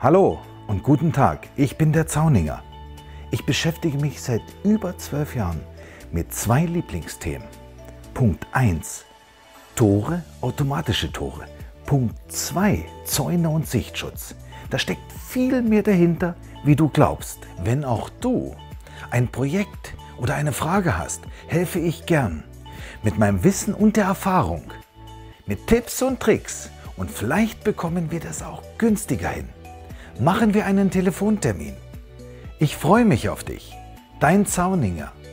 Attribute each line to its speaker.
Speaker 1: Hallo und guten Tag, ich bin der Zauninger. Ich beschäftige mich seit über 12 Jahren mit zwei Lieblingsthemen. Punkt 1, Tore, automatische Tore. Punkt 2, Zäune und Sichtschutz. Da steckt viel mehr dahinter, wie du glaubst. Wenn auch du ein Projekt oder eine Frage hast, helfe ich gern. Mit meinem Wissen und der Erfahrung. Mit Tipps und Tricks. Und vielleicht bekommen wir das auch günstiger hin. Machen wir einen Telefontermin. Ich freue mich auf dich. Dein Zauninger.